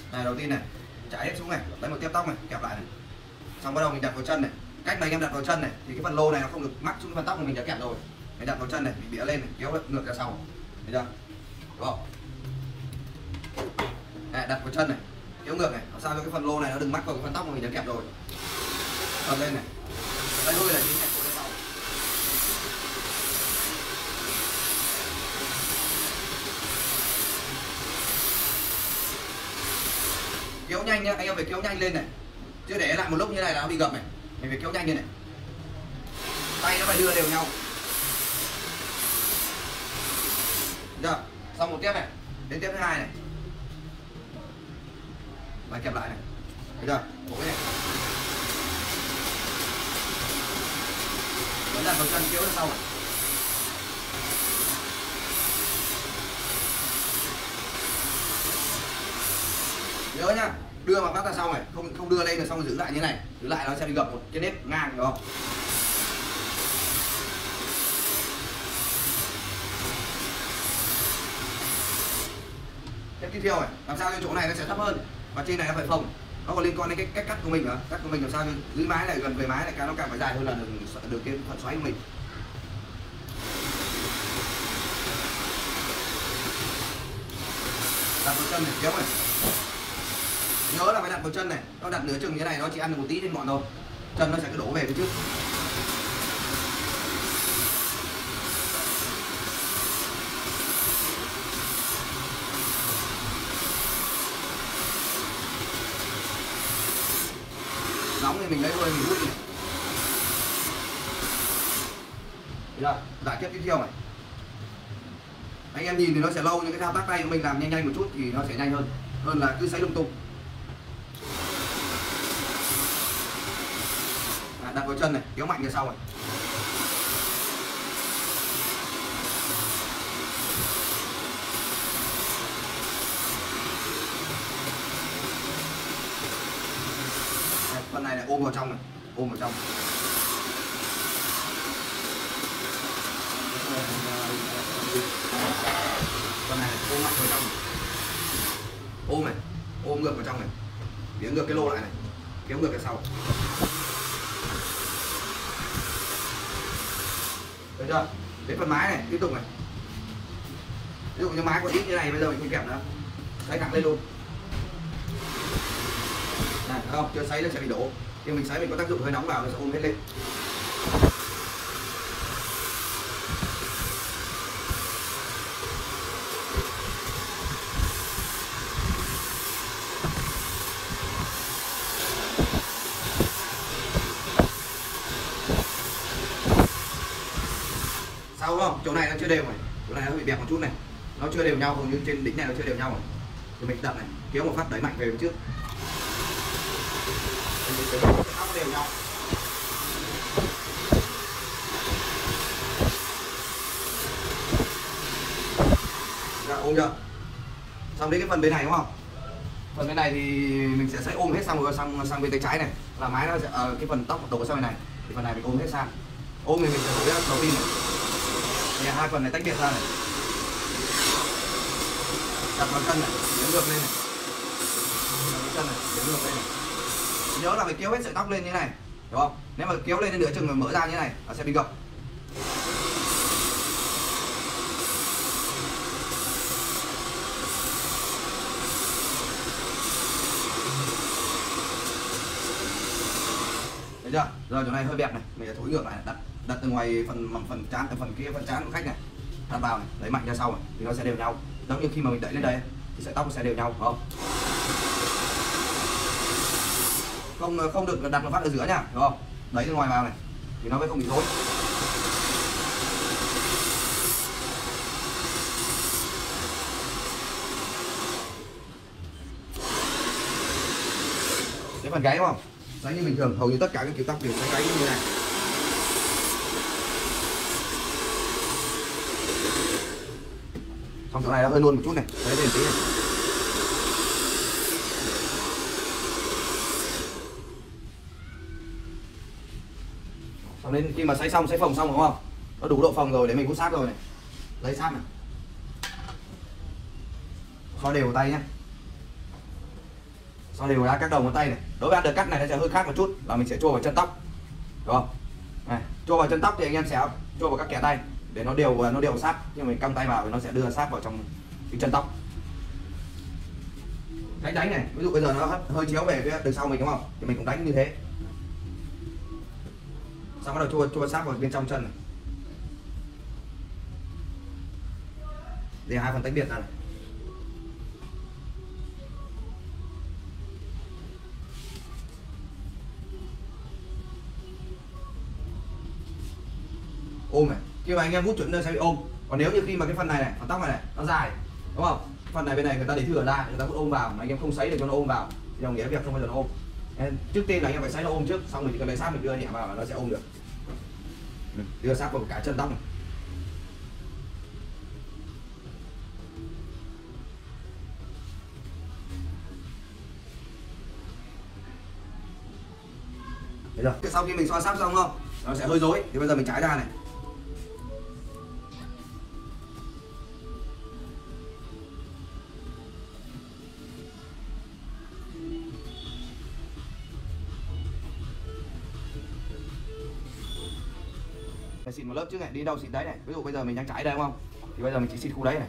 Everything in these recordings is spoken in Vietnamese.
Này đầu tiên này, trải hết xuống này, lấy một tiếp tóc này, kẹp lại này. Xong bắt đầu mình đặt vào chân này. Cách mà anh em đặt vào chân này thì cái phần lô này nó không được mắc xuống phần tóc mà mình đã kẹp rồi. Mình đặt vào chân này, mình bịa lên này, kéo ngược ra sau. Thấy chưa? Đúng không? Này, đặt vào chân này, kéo ngược này, sao cho cái phần lô này nó đừng mắc vào cái phần tóc mà mình đã kẹp rồi. Phần lên này. Đây đuôi là chính này của sau. Kéo nhanh nhá, anh em phải kéo nhanh lên này. Chứ để lại một lúc như này là nó bị gập này. Mình phải kéo nhanh như này. Tay nó phải đưa đều nhau. Được, xong một tiếp này, đến tiếp thứ hai này. Lại kẹp lại này. Thấy chưa? Mỗi này. Vẫn đặt vào chân kéo ra sau này. Nhớ nhá, đưa mà bắt ra sau này, không đưa lên rồi xong rồi giữ lại như này, giữ lại nó sẽ bị gập một cái nếp ngang, đúng không? Tiếp theo này, làm sao cho chỗ này nó sẽ thấp hơn và trên này nó phải phồng, nó còn liên quan đến cái cách cắt của mình nữa. Cắt của mình làm sao cho dưới mái này gần về mái này nó càng phải dài hơn là được cái phần xoáy của mình. Đặt vào chân này, kéo này. Nhớ là phải đặt vào chân này, nó đặt nửa chừng như thế này nó chỉ ăn được một tí trên ngọn thôi, chân nó sẽ cứ đổ về phía trước. Nóng thì mình lấy hơi mình hút này. Giải tiếp tiếp theo này. Anh em nhìn thì nó sẽ lâu nhưng cái thao tác tay của mình làm nhanh một chút thì nó sẽ nhanh hơn là cứ sấy lung tung. Đặt vào chân này, kéo mạnh ra sau này. Phần này ôm vào trong này, ôm vào trong. Phần này ôm mạnh vào trong. Ôm này, ôm ngược vào trong này. Biến ngược cái lô lại này, kéo ngược ra sau. Được chưa? Đến phần mái này, tiếp tục này. Ví dụ như mái còn ít như này bây giờ mình không kẹp nữa. Sấy thẳng lên luôn. Này, thấy không? Chưa sấy nó sẽ bị đổ. Nhưng mình sấy mình có tác dụng hơi nóng vào nó sẽ ôm hết lên. Sao không? Chỗ này nó chưa đều này, chỗ này nó bị bẹp một chút này, nó chưa đều nhau, hầu như trên đỉnh này nó chưa đều nhau này. Thì mình đập này, kéo một phát đẩy mạnh về phía trước. Nó đều nhau. Dạ, ôm chưa? Xong đến cái phần bên này đúng không? Phần bên này thì mình sẽ ôm hết xong rồi sang bên tay trái này, là mái nó sẽ cái phần tóc đổ sang bên này, thì phần này mình ôm hết sang. Ôm thì mình sẽ thổi đầu tiên này. Thì hai phần này tách biệt ra này. Đặt vào chân này, nhấn ngược lên này. Đặt vào chân này, nhấn ngược lên này. Nhớ là phải kéo hết sợi tóc lên như này, đúng không? Nếu mà kéo lên nửa chừng mà mở ra như này, nó sẽ bị gập. Thấy chưa? Rồi chỗ này hơi bẹp này, mình sẽ thổi ngược lại, đặt từ ngoài phần trán, phần kia phần trán của khách này, đặt vào này, lấy mạnh ra sau này, thì nó sẽ đều nhau. Giống như khi mà mình đẩy lên đây thì sợi tóc nó sẽ đều nhau, phải không? Không được đặt một phát ở giữa nha, đúng không? Đẩy từ ngoài vào này thì nó mới không bị rối. Cái phần gáy đúng không? Đấy, như bình thường hầu như tất cả các kiểu tóc đều sẽ gáy như này. Xong chỗ này nó hơi luôn một chút này, đấy lên tí này. Xong đến khi mà sấy xong, sấy phồng xong đúng không? Nó đủ độ phồng rồi để mình hút sát rồi này. Lấy sát này. Cho đều tay nhé. xoa đều ra các đầu ngón tay này. Đối với ăn được cắt này nó sẽ hơi khác một chút là mình sẽ chua vào chân tóc, đúng không? Này, chua vào chân tóc thì anh em sẽ chua vào các kẽ tay để nó đều sát, nhưng mình cong tay vào thì nó sẽ đưa sát vào trong cái chân tóc. Đánh này, ví dụ bây giờ nó hơi chéo về phía đằng sau mình đúng không, thì mình cũng đánh như thế, xong bắt đầu chua sát vào bên trong chân này. Để hai phần tách biệt ra này. Ôm này, khi mà anh em hút chuẩn nó sẽ bị ôm. Còn nếu như khi mà cái phần này phần tóc này nó dài, đúng không? Phần này bên này người ta để thừa ra, người ta hút ôm vào, mà anh em không sấy được cho nó ôm vào thì đồng nghĩa việc không bao giờ nó ôm. Trước tiên là anh em phải sấy nó ôm trước, xong mình chỉ cần lấy sát mình đưa nhẹ vào là nó sẽ ôm được. Đưa sát vào cả chân tóc này. Thấy chưa? Sau khi mình xoa sáp xong không, nó sẽ hơi rối thì bây giờ mình trái ra này. Phải xịt một lớp trước này, đi đâu xịt đấy này. Ví dụ bây giờ mình đang trái đây đúng không, thì bây giờ mình chỉ xịt khu đấy này.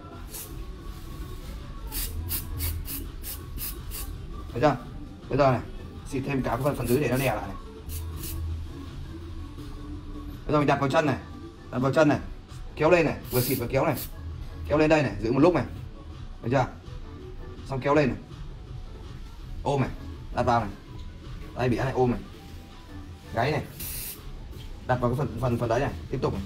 Thấy chưa? Bây giờ này xịt thêm cả phần dưới để nó đè lại này. Bây giờ mình đặt vào chân này, kéo lên này, vừa xịt vừa kéo này, kéo lên đây này, giữ một lúc này, thấy chưa? Xong kéo lên này, ôm này, đặt vào này, đây bỉa này, ôm này, gáy này, đặt vào cái phần đấy này, tiếp tục này.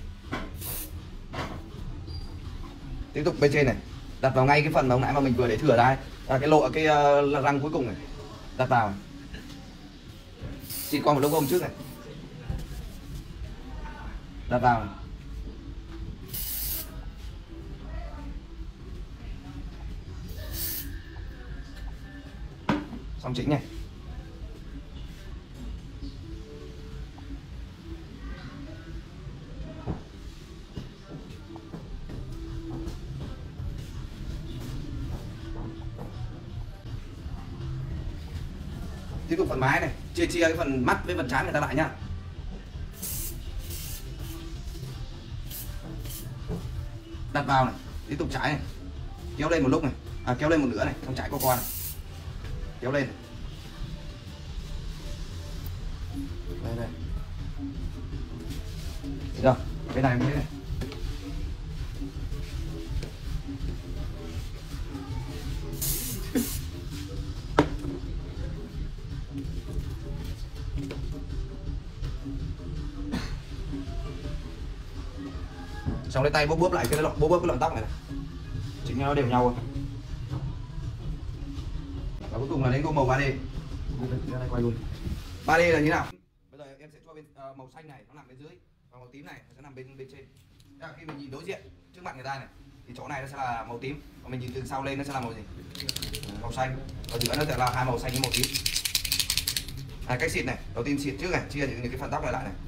Tiếp tục bên trên này, đặt vào ngay cái phần mà hồi nãy mà mình vừa để thừa ra, cái lộ cái răng cuối cùng này, đặt vào này. Xịt qua một lông ôm trước này, đặt vào này. Xong chỉnh này. Tiếp tục phần mái này, chia cái phần mắt với phần trán người ta lại nhá. Đặt vào này, tiếp tục trái này, kéo lên một lúc này, kéo lên một nửa này, xong trái qua này, kéo lên này. Đây. Thấy chưa? Bên này cũng thế này. Xong lấy tay bóp lại cái bóp cái lọn tóc này, chỉnh cho nó đều nhau. Và cuối cùng là đến gỗ màu 3D. Quay luôn. 3D là như nào? Bây giờ em sẽ cho bên màu xanh này nó nằm bên dưới và màu tím này nó sẽ nằm bên trên. Tức là khi mình nhìn đối diện trước mặt người ta này thì chỗ này nó sẽ là màu tím, còn mình nhìn từ sau lên nó sẽ là màu gì? Màu xanh. Ở giữa nó sẽ là hai màu xanh với màu tím. Cách xịt này, đầu tiên xịt trước này, chia những cái phần tóc này lại này.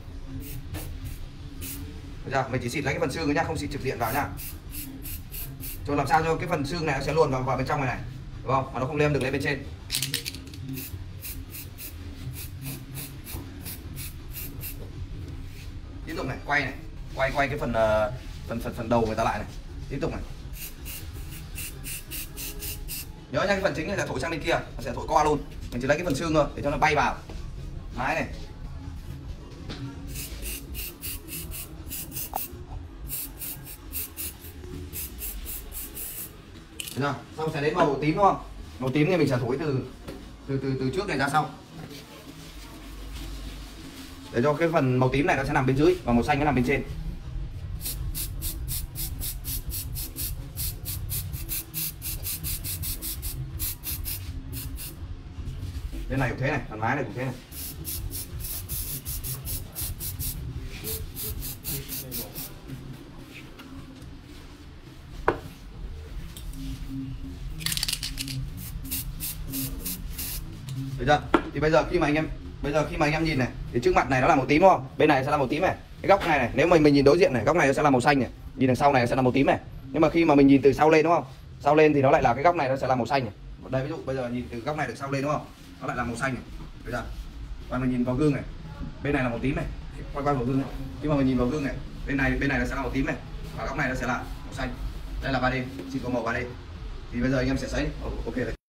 Bây giờ mình chỉ xịt lấy cái phần xương thôi nhá, không xịt trực diện vào nhá. Cho làm sao cho cái phần xương này nó sẽ luồn vào bên trong này, đúng không? Mà nó không được lên bên trên. Tiếp tục này, quay cái phần đầu người ta lại này. Tiếp tục này. Nhớ nha, cái phần chính này là thổi sang bên kia, nó sẽ thổi co luôn. Mình chỉ lấy cái phần xương thôi để cho nó bay vào. Mái này. Được. Xong sẽ đến màu tím đúng không? Màu tím thì mình sẽ thổi từ trước này ra sau. Để cho cái phần màu tím này nó sẽ nằm bên dưới và màu xanh nó nằm bên trên. Bên này cũng thế này, phần mái này cũng thế này. Được chưa? Thì bây giờ khi mà anh em nhìn này thì trước mặt này nó là màu tím đúng không? Bên này sẽ là màu tím này. Cái góc này nếu mà mình nhìn đối diện này, góc này nó sẽ là màu xanh này. Nhìn đằng sau này nó sẽ là màu tím này. Nhưng mà khi mà mình nhìn từ sau lên đúng không? Sau lên thì nó lại là cái góc này nó sẽ là màu xanh này. đây ví dụ bây giờ nhìn từ góc này được sau lên đúng không, nó lại là màu xanh này. Bây giờ và mình nhìn vào gương này, bên này là màu tím này, quay vào gương này, khi mà mình nhìn vào gương này, bên này nó sẽ là màu tím này, và góc này nó sẽ là màu xanh. Đây là 3D, chỉ có màu 3D. Thì bây giờ anh em sẽ sấy ok đấy.